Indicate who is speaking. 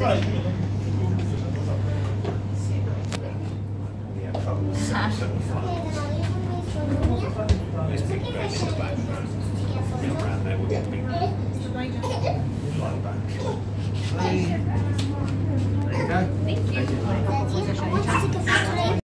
Speaker 1: This big bed in the back. Around there, we'll get big like that.